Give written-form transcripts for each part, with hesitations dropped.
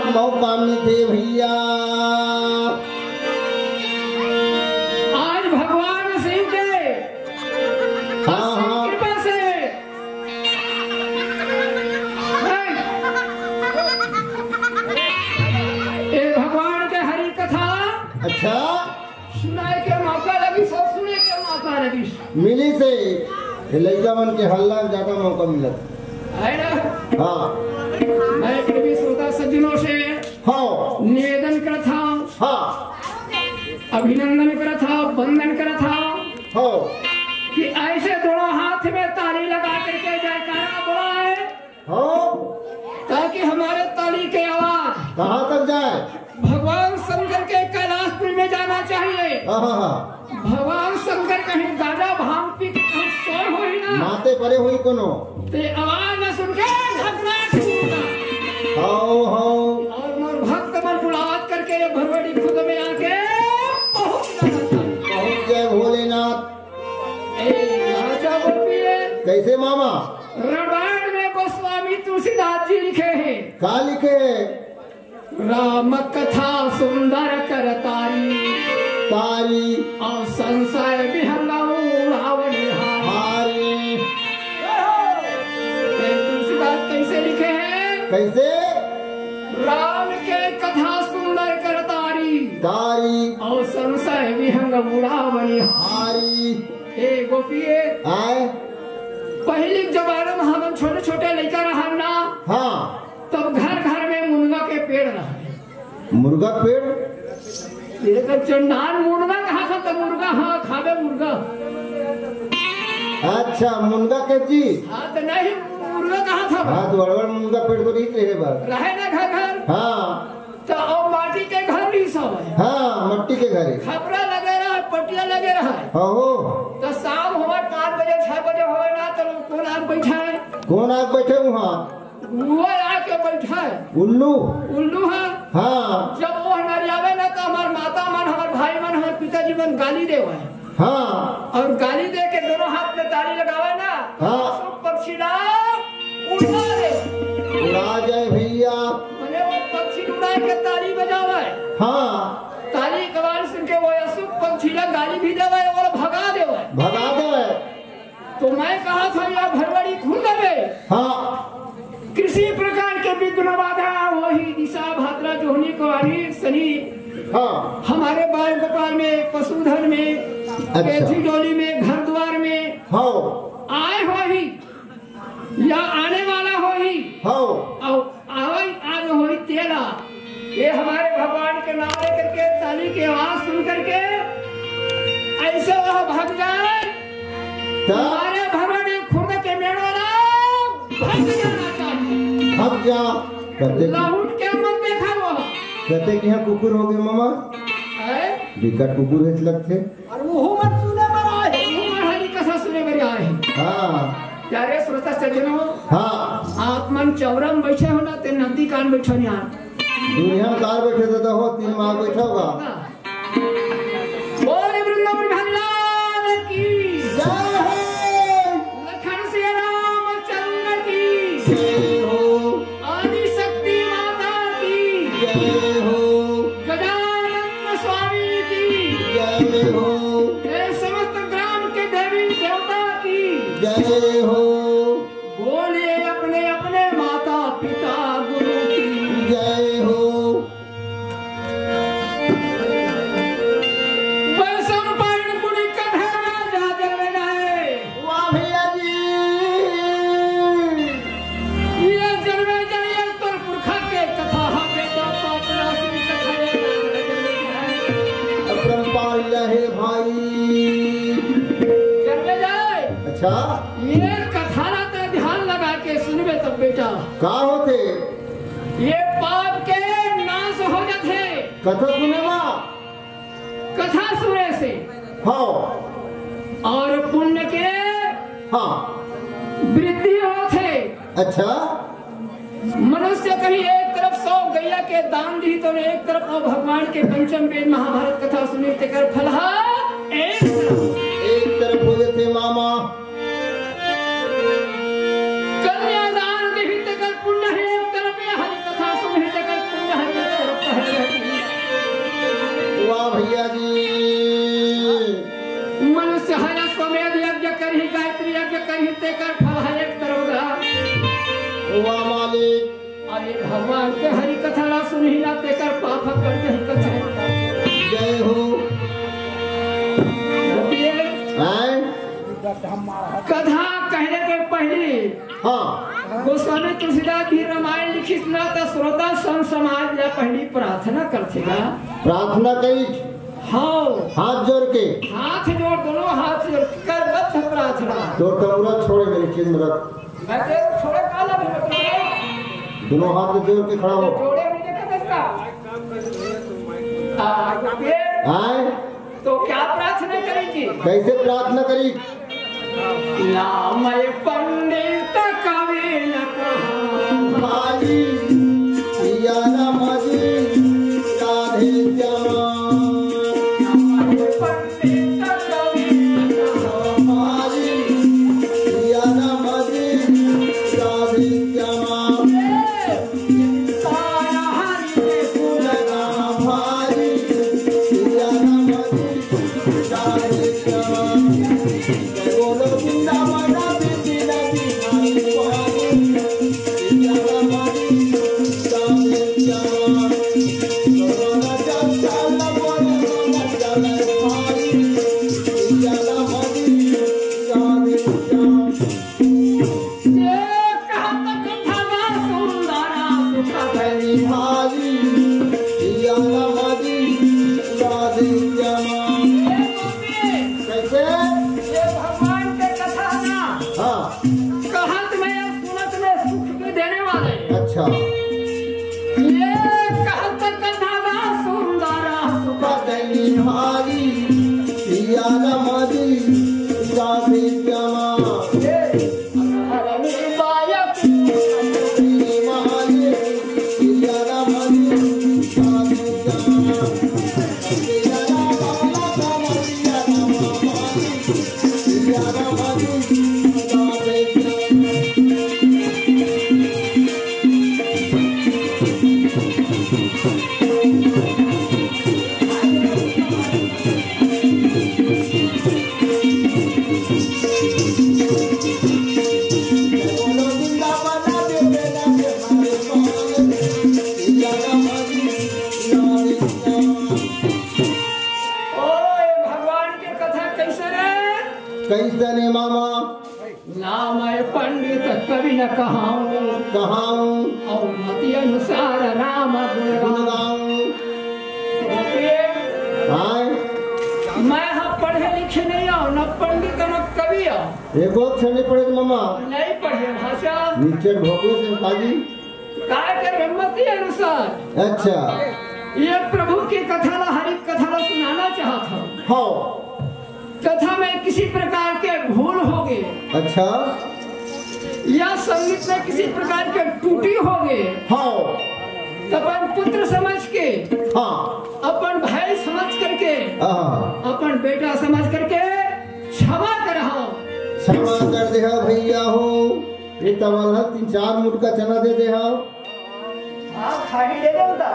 मौका मिलते भैया। आज भगवान शिव के हाँ कृपा से ये भगवान के हरि कथा अच्छा सुनाए के मौका लगी, सो सुने के मौका लगी मिली से लड़का मन के हल्ला ज्यादा मौका मिला है ना। हाँ मैं भी श्रोता सज्जनों से हाँ निवेदन करा था, हाँ अभिनंदन करा था, वंदन करा था हाँ कि ऐसे दोनों हाथ में ताली लगा करके जयकारा बुलाए हाँ ताकि हमारे ताली की आवाज कहाँ तक जाए? भगवान शंकर के कैलाशपुर में जाना चाहिए। हाँ हाँ भगवान शंकर कहीं गाजा भांग पी के कहीं सोए हो ही ना, माते परे हुई कोनो ते आवाज न सुन के घबराहट होगा हाँ हाँ और मोर भक्त मन बुलावत करके ये भरवड़ी खुद में आके पहुंच जाना चाहिए। पहुँच जय भोलेनाथ। राजा बोलिए कैसे मामा? रामायण में गोस्वामी तुलसीदास जी लिखे हैं, का लिखे? राम कथा सुंदर करतारी तारी और संशय विहंगऊ रावण हारी। तुलसीदास कैसे लिखे हैं? कैसे? राम के कथा सुंदर करतारी तारी और संशय विहंगऊ रावण हारी। हे गोपिये आए पहले जमाने में हम छोटे छोटे लड़का रहा ना, हाँ तब घर घर में मुनगा के पेड़ रहा। मुर्गा पेड़ जब चंडाल मुर्गा कहा था तो मुर्गा हाँ खावे मुर्गा, अच्छा मुर्गा के जी हाँ तो नहीं मुर्गा कहा था हाँ तो बड़बड़ मुर्गा पेड़ तो नहीं रहे बात रहे ना घर घर हाँ तो और माटी के घर नहीं सब है, हाँ मट्टी के घरे खपरा लगे रहा पटिया लगे रहा हो तो शाम हुआ 5 बजे 6 बजे हो ना तो कौन आग बैठा है, कौन आग बैठे वहाँ? वो आके बैठा है उल्लू उल्लू है। हाँ जब वो हमारे आवे ना तो हमारे माता मन हमारे भाई मन हमारे पिताजी मन गाली देवे हाँ और गाली दे के दोनों हाथ में ताली लगावे ना हाँ। तो पक्षी ना उड़ा दे उड़ा जाए भैया। मैंने वो पक्षी उड़ा के ताली बजावे, हाँ ताली के आवाज सुन के वो अशुभ पक्षी ना गाली भी देवे और भगा देवे। भगा दे। तो मैं कहा था या भरवड़ी खुल देवे हाँ किसी प्रकार के विघ्न बाधा वही दिशा भाद्रा जोहनी कुवारी शनि हाँ हमारे बाल गोपाल में पशुधन में कैथी डोली में घर द्वार में हो आए हो ही या आने वाला हो ही हो और आवाज आज हो ही तेरा ये हमारे भगवान के नाम लेकर के ताली की आवाज सुन करके ऐसे वह भाग जाए हमारे भगवान खुद के मेड़ोला भाग जाना चाहिए। भाग जा कहते लौट के मत देखा वो कहते कि यहाँ कुकुर हो गए मामा है विकट कुकुर है लगते और वो मत सुने पर आए वो हमारी कथा सुने पर आए हाँ प्यारे श्रोता सज्जनों हाँ आप मन चौरम बैठे हो ना ते नंदी कान बैठो नहीं यार दुनिया में कार बैठे तो हो 3 माह बैठा होगा। बोले वृंदावन भगवान की जय हो लखन सिया रामचंद्र की जय हो आदि शक्ति माता की जय हो गजानन स्वामी की जय हो ये समस्त ग्राम के देवी देवता की जय हो बोले अपने अपने माता पिता गुरु की जय हो वैशंपायन गुणी कथा जहाँ जन्म जाए वाह भैया जी ये जन्म जाए तो पुरखा के कथा हमें तो अपना श्री कथा अपरंपार है भाई जन्म जाए। अच्छा ये कथा लाते ध्यान लगा के सुनबे तब बेटा का होते ये पाप के नाश हो जाते कथा सुने माँ कथा सुने से हाँ और पुण्य के हाँ वृद्धि होते। अच्छा मनुष्य कहीं एक तरफ 100 गैया के दान दी तो एक तरफ और भगवान के पंचम वेद महाभारत कथा सुनी तेकर फलहा एक तरफ हो जाते मामा कन्यादान दी तेकर पुण्य है एक तरफ हरि कथा सुनी तेकर पुण्य है तेकर फल है एक तरोगा। वाह मालिक। अरे भगवान के हरि कथा ला सुनही ना तेकर पाप कर के कथा। जय हो। आए कथा कहने के पहले हाँ गोस्वामी तुलसीदास भी रामायण लिखित ना तो श्रोता संत समाज ला पहली प्रार्थना करथेगा। प्रार्थना करी हाँ हाथ जोड़ के। हाथ जोड़ दोनों हाथ जोड़ कर बद्ध प्रार्थना। तो तमुरा छोड़े मेरी चीज में रख। मैं तेरे छोड़े काला भी मत दोनों हाथ जोड़ के खड़ा हो। जोड़े मुझे कदसका आए तो क्या प्रार्थना करेगी? कैसे प्रार्थना करी? नामय पंडित कवि न कहा भाई पिया नमजी राधे श्यामा। नामय पंडित कवि न कहा भाई पिया नमजी राधे श्यामा। साया हरि के लगा भाई पिया नमजी राधे श्यामा। बोलो वृंदावन बिति नदी भाई भाई पिया नमजी राधे श्यामा। सोना जल चल बोलो चल भाई पिया नमजी राधे श्यामा। ये कहत कथा गा सुंदरा सुख भई भाई पिया नमजी राधे श्यामा। कैसे? ये भगवान के कथा ना हाँ कहत में सुनत में सुख भी देने वाले। अच्छा ये कहत कथा गा सुंदरा सुख पतली भारी पिया नमजी राधे श्यामा। हरणी बायक श्री महादेव पिया नमजी राधे श्यामा। पिया नमजी पिया नमजी राधे श्यामा। बोलो वृंदावन बिति नदी भाई भाई पिया नमजी राधे श्यामा। ओए भगवान की कथा कैसे रे? कैसे ने मामा नामय पंडित कवि न कहाऊं कहाऊं और मति अनुसार राम गुण गुण गाऊं। गाऊं। आए मैं हाँ पढ़े लिखे नहीं हूँ न पंडित न कवि हूँ। एक और क्षण पड़े तो मामा नहीं पढ़े भाषा नीचे ढोके से काजी। काय कर मति अनुसार। अच्छा ये प्रभु की कथा ला हरि कथा ला सुनाना चाहता हूँ। हाँ कथा में किसी प्रकार के भूल हो गए अच्छा या संगीत में किसी प्रकार के टूटी हो गए हाँ तो अपन पुत्र समझ के हाँ अपन भाई समझ करके हाँ अपन बेटा समझ करके क्षमा कराओ। क्षमा कर दे हा भैया हो। ये तवल है 3-4 मुठ का चना दे दे हा। हाँ खाली दे देवता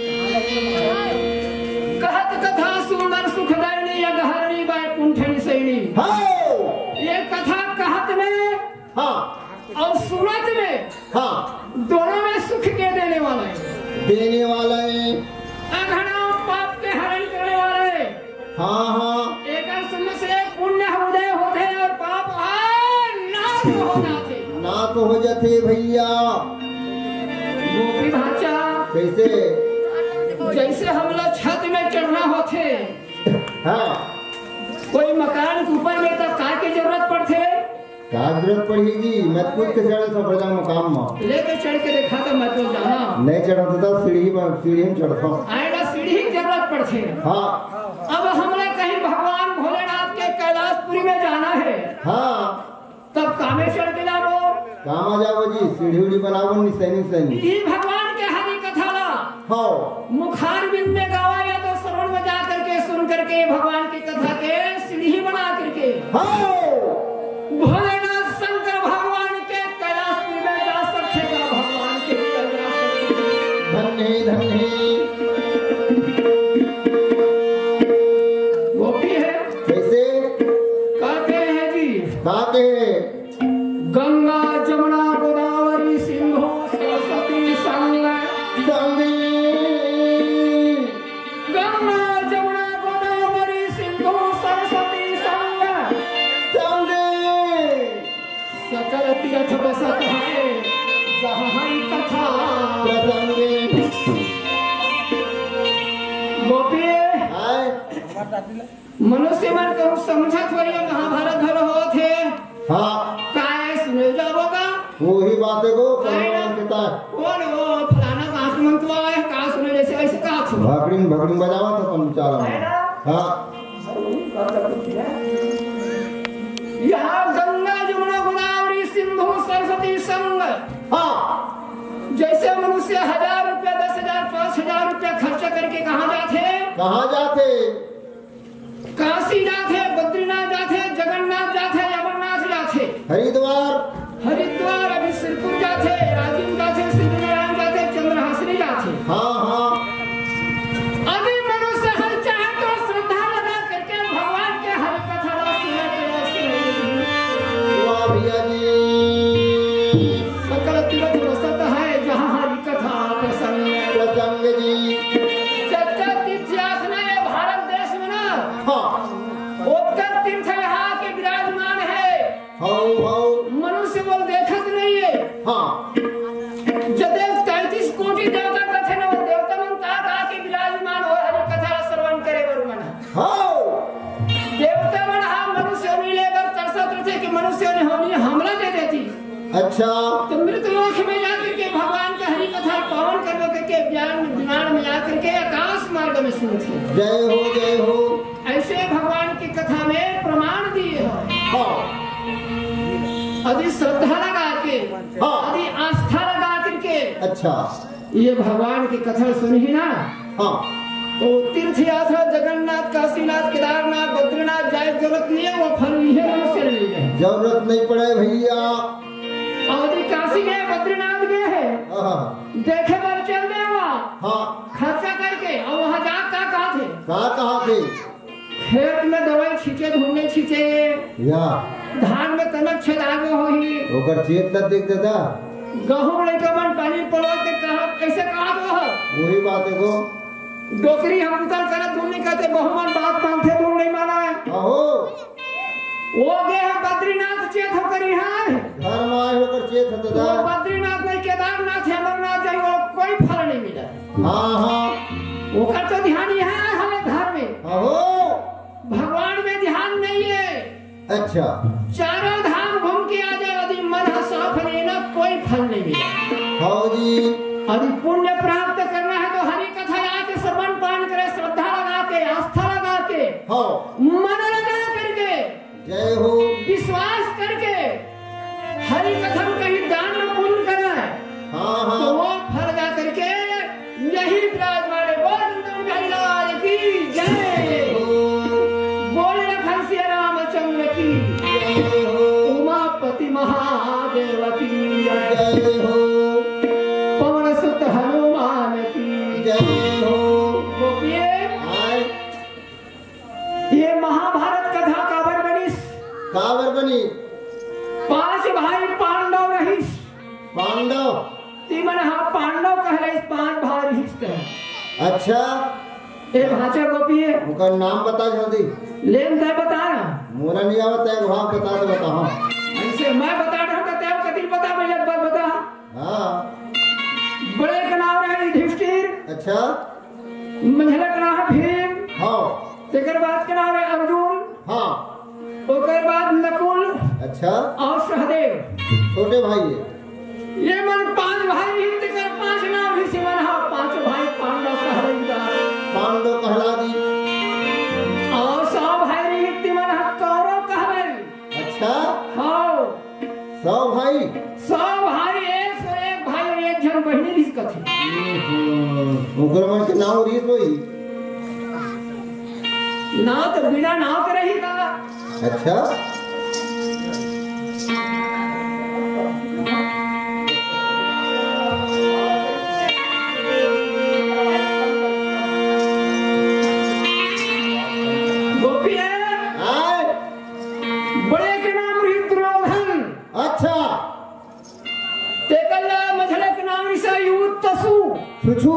कहत कथा सुंदर सुखदायिनी या गहरणी बाय कुंठनी सैनी। हाँ ये कथा कहत में हाँ और सूरत में हाँ दोनों में सुख के देने वाला है। देने वाला है। अघना पाप के हरण करने वाले। हाँ हाँ एक समय से पुण्य उदय होते और पाप नाश हो जाते। ना तो हो जाते भैया। गोपी भाचा कैसे? जैसे हम लोग छत में चढ़ना होते हाँ कोई मकान के ऊपर में तो काय की जरूरत पड़ते? क्या जरूरत पड़ेगी? मैं खुद के चढ़ा था बड़ा मकाम में। लेके चढ़ के देखा तो मैं तो जाना नहीं चढ़ा था सीढ़ी में चढ़ता हूँ। आएगा सीढ़ी की जरूरत पड़ती है। हाँ अब हमने कहीं भगवान भोलेनाथ के कैलाशपुरी में जाना है हाँ तब कामे चढ़ के जाओ। काम आ जाओ जी सीढ़ी उड़ी बनाओ निसैनी। ये भगवान के हरि कथा ला हाँ मुखार बिंद में गावा या तो श्रवण में जा करके सुन करके भगवान की कथा के सीढ़ी बना करके हाँ भोलेनाथ शंकर भगवान के कैलाशपुर में जा सकते का भगवान के भीतर जा सकते। धन्य धन्य वो भी है कैसे? कहते हैं जी काके गंगा जमुना गोदावरी सिंधु सरस्वती संग गंगा जमुना गोदावरी सिंधु सरस्वती संग सकल तीर्थ बसत है जहाँ हरि कथा गोपी मनुष्य मन को समझत हुए महाभारत धर हो थे हाँ काय सुने जाओगा वही बातें को कहता कौन वो फलाना काश मंतवा है का सुने जैसे ऐसे कहा था भागड़िंग बजावा था तुम चाला हाँ यहाँ गंगा जमुना गोदावरी सिंधु सरस्वती संग हाँ जैसे मनुष्य 1000 रुपया 10,000 5,000 रुपया खर्चा करके कहाँ जाते काशी जाते बद्रीनाथ जाते जगन्नाथ जाते अमरनाथ जाते हरिद्वार अभी सिरपुर जाते राजीव जाते सिद्धनारायण जाते चंद्रहासिनी जाते हाँ हाँ अभी मनुष्य हर चाहे तो श्रद्धा लगा करके भगवान के हर कथा भैया जी सकल तीर्थ बसत है जहाँ हरि कथा प्रसंग जी भारत देश में ना हाँ उत्तर तीर्थ यहाँ के विराजमान है मनुष्य बोल देखत नहीं है हाँ जब 33 कोटि देवता कथे न वो देवता मन ता के विराजमान हो हरि कथा श्रवण करे बर मन देवता मन हम मनुष्य मिले बर तरसत रहे कि मनुष्य ने होनी हमला दे देती अच्छा तो मृत लोक में जाकर के भगवान का हरि कथा पावन करके के ज्ञान विज्ञान में जाकर के आकाश मार्ग में सुनते जय हो ऐसे भगवान की कथा में प्रमाण दिए हाँ अधि श्रद्धा लगा के अधि आस्था लगा करके अच्छा ये भगवान की कथा सुनी ना हाँ तो तीर्थ यात्रा जगन्नाथ काशीनाथ केदारनाथ बद्रीनाथ जाए जरूरत नहीं है वो फल ही मनुष्य नहीं है जरूरत नहीं पड़े भैया और काशी गए बद्रीनाथ गए है देखे बार चल गए हाँ खर्चा करके और वहाँ जा कहा थे खेत में दवाई छींचे धुलने छींचे या धान में कनक छेदागे हो ही ओकर चेत न देख देता गहूं लेके मन पानी पलवा के कहा कैसे कहा तो वही बात है को डोकरी हम उतर कर धुलने कहते बहुमन बात मानते धुल नहीं माना है आहो वो गए हैं बद्रीनाथ चेत होकर यहाँ घर में आए होकर चेत होता वो बद्रीनाथ नहीं केदारनाथ अमरनाथ जाए वो कोई फल नहीं मिला हाँ हाँ वो तो ध्यान यहाँ है हमें घर में आहो भगवान में ध्यान नहीं है अच्छा चारों धाम घूम के आ जाए यदि मन साफ लेना कोई फल नहीं मिला हाँ जी यदि पुण्य प्राप्त करना है तो हरि कथा आके श्रवण पान करे श्रद्धा लगा के आस्था लगा के हाँ मन लगा करके जय हो विश्वास करके हरि कथा कहीं दान पुण्य करा है हाँ हाँ तो वो फल जा करके यही विराजमान है बोल लाल की जय बोल लखन रामचंद्र की उमापति महादेव की जय हो पवन सुत हनुमान की जय हो गोपिये ये महाभारत कथा काबर बनी 5 भाई पांडव रहीस पांडव तीमन हाँ पांडव कहले 5 भाई रहीस अच्छा ए भाषा गोपिये उनका नाम बता जल्दी लेन तय बता ना मोरा नहीं आवत है वहां बता दे बता हाँ ऐसे मैं बता रहा हूँ तय कतिल बता मैं एक बात बता हाँ बड़े का नाम है युधिष्ठिर अच्छा मंझला का नाम है भीम हाँ तेकर बाद का नाम है अर्जुन हाँ ओकर बाद नकुल अच्छा और सहदेव छोटे भाई है ये मन 5 भाई ही तेकर 5 नाम ही सिमन हाँ 5 भाई पांडव कहलाइदा पांडव कहला दी और 100 भाई रही तिमन हाँ कौरव कहलाई अच्छा हाँ 100 भाई 100 भाई 101 भाई और 1 जन बहनी रिस कथी ओकर मन के नाम रीत होई ना तो बिना नाव के रही का अच्छा गोपी है बड़े के नाम रही दुर्योधन अच्छा तसु। छुछू।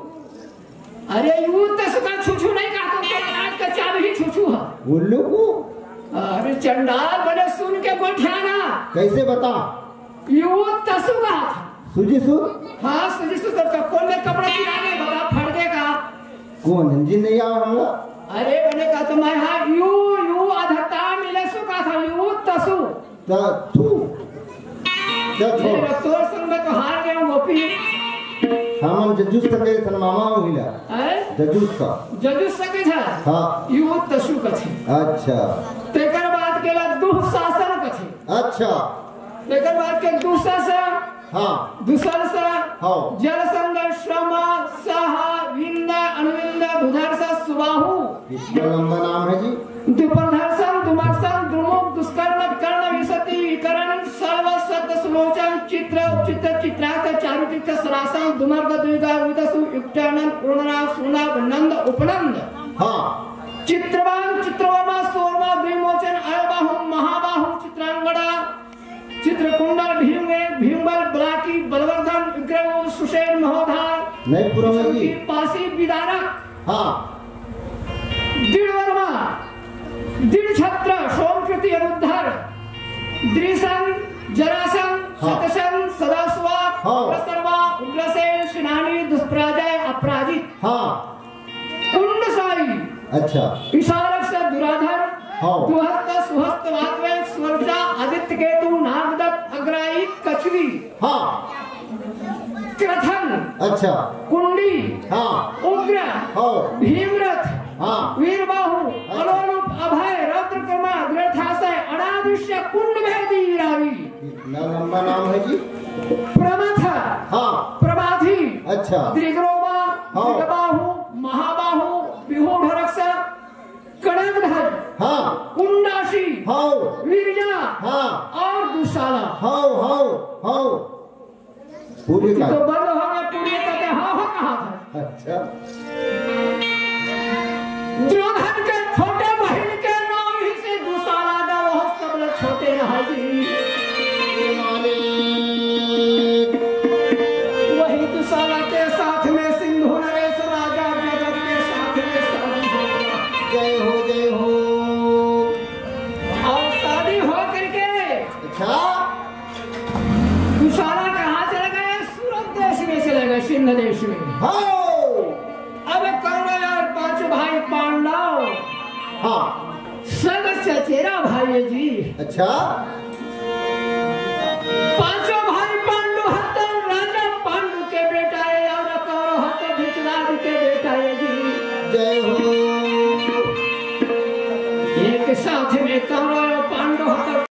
अरे यू तसु का छुछू नहीं कहा, तो आज का चाल ही छुछू है। उल्लू को। अरे चंडाल बड़े सुन के गोठियाना। कैसे बता? यू तसु कहा था। सूजी सु। हाँ सूजी सु तो कौन में कपड़ा सिलाने बता फट देगा। कौन हिंदी नहीं आया हमला? अरे मैंने कहा तो मैं हाँ यू अधता मिले सु कहा था, यू तसु। तू। मेरे तोर संग में तो हार गया गोपी। हम जजूस तक थन मामा होइला। जजूस का। जजूस सके था। हाँ। यू तसु कथे। अच्छा। तेकर बाद के ला दुशासन कथे। अच्छा। तेकर बाद के दुशासन। हाँ। दुशासन। हाँ। जलसंग श्रम सह विंद अनुविंद दुधर्ष सुबाहु। कितना लंबा नाम है जी? दुपरधर्षण दुमर्षण द्रुमुख दुष्कर्ण कर्ण विसति विकरण सर्व सत सुलोचन चित्र चित्र चित्रार्थ चारुतीर्थ सरासन दुमर्ग द्विगा विदसु युक्तानंद पूर्णना सुना नंद उपनंद। हाँ। चित्रवान चित्रवर्मा सोरमा द्विमोचन अयबाहु महाबाहु चित्रांगड़ा चित्रकुंडल भीमबल बलाकी बलवर्धन विग्रह सुषेण महोधार नहीं पूरा में जी। पासी विदारक। हाँ। दृढ़वर्मा दृढ़छत्र सोमकृति अनुद्धर द्रिसन जरासन शतसन सदास्वा प्रसर्वा उग्रसेन सेनानी दुष्पराजय अपराजित। हाँ। कुंडसाई। अच्छा। विशारक से दुराधर। हाँ। दुहस्त सुहस्त वात्वेन स्वर्जा आदित्य केतु नागदत्त अग्राई कछवी। हाँ। क्रथन। अच्छा। कुंडी। हाँ। उग्र। हाँ। भीमरथ। हाँ। वीरबाहु अलोलुप अभय रौद्रकर्मा दृढ़ाशय अनादिश्य कुंड भेदी रावी। कितना लंबा नाम है जी? प्रमथ। हाँ। प्रमाथी। अच्छा। त्रिग्रोमा। हाँ। दिग्बाहु महाबाहु विहूढ़रक्ष कणकधर। हाँ। कुंडाशी। हाँ। वीरजा। हाँ। और दुशाला। हाँ हाँ हाँ। पूरी का। तो बंद हो गया पूरी का हाँ हो कहा था। अच्छा। दुर्योधन के छोटे बहन के नाम ही से दुशाला का वह सब लोग छोटे रहा जी। वही दुशाला के साथ में सिंधु नरेश राजा जगत के साथ में शादी हो। जय हो जय हो। और शादी हो करके अच्छा। दुशाला कहाँ चले गए? सूरत देश में चले गए, सिंध देश में। हाँ। अब कौरव और पांचों भाई पांडव। हाँ। सब चचेरा भाई है जी। अच्छा। पांचों भाई पांडु हत्या राजा पांडु के बेटा है और कौरव हत्या धिकराज के बेटा है जी। जय हो। एक साथ में कौरव पांडु हत्या